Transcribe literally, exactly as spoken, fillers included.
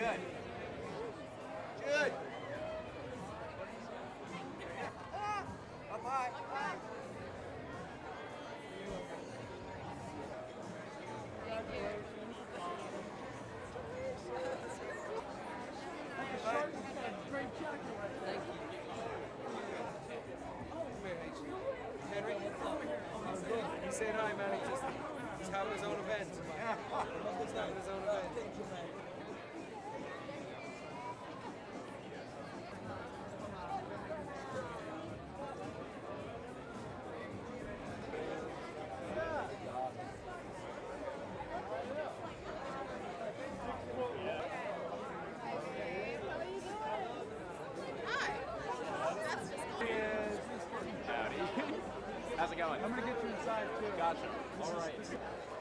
Good. Good. Up high. Up high. Great chocolate. Thank you. Henry, he's saying hi, man. He's just he's having his own event. He's having his own event. Thank you, man. Howdy. How's it going? I'm gonna get you inside too. Gotcha. All right.